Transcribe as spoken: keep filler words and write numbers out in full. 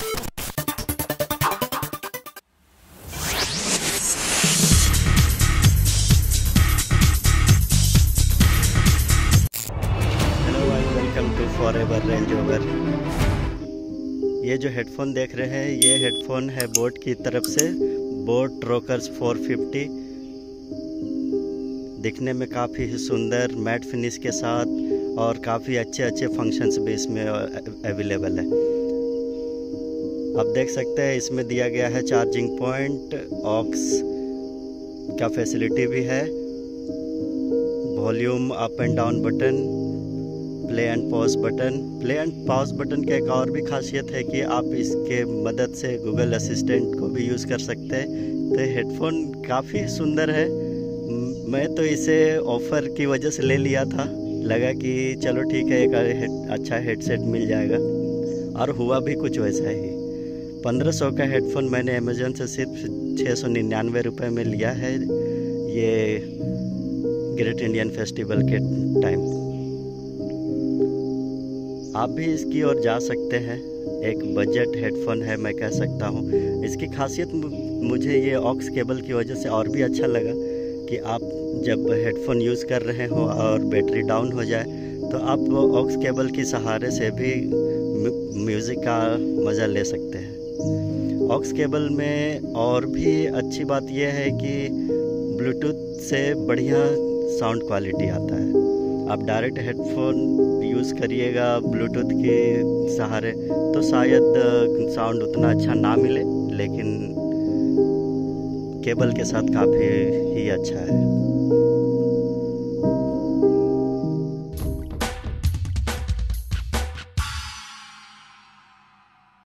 Forever range rover. ये जो headphone देख रहे हैं ये हेडफोन है बोट की तरफ से, बोट रॉकर्स फोर फिफ्टी। दिखने में काफ़ी सुंदर मैट फिनिश के साथ और काफ़ी अच्छे अच्छे फंक्शंस भी इसमें अवेलेबल है। आप देख सकते हैं इसमें दिया गया है चार्जिंग पॉइंट, ऑक्स का फैसिलिटी भी है, volume up and down button, play and pause button. Play and pause button की एक और भी खासियत है कि आप इसके मदद से गूगल असिस्टेंट को भी यूज़ कर सकते हैं। तो हेडफोन काफ़ी सुंदर है। मैं तो इसे ऑफ़र की वजह से ले लिया था, लगा कि चलो ठीक है एक हेड, अच्छा हेडसेट मिल जाएगा, और हुआ भी कुछ वैसा ही। पंद्रह सौ का हेडफोन मैंने अमेज़न से सिर्फ छः सौ निन्यानवे रुपये में लिया है, ये ग्रेट इंडियन फेस्टिवल के टाइम। आप भी इसकी ओर जा सकते हैं। एक बजट हेडफोन है मैं कह सकता हूँ। इसकी खासियत मुझे ये ऑक्स केबल की वजह से और भी अच्छा लगा कि आप जब हेडफोन यूज़ कर रहे हो और बैटरी डाउन हो जाए तो आप ऑक्स केबल के सहारे से भी म्यूज़िक का मज़ा ले सकते हैं। ऑक्स केबल में और भी अच्छी बात यह है कि ब्लूटूथ से बढ़िया साउंड क्वालिटी आता है। आप डायरेक्ट हेडफोन यूज़ करिएगा ब्लूटूथ के सहारे तो शायद साउंड उतना अच्छा ना मिले, लेकिन केबल के साथ काफ़ी ही अच्छा है।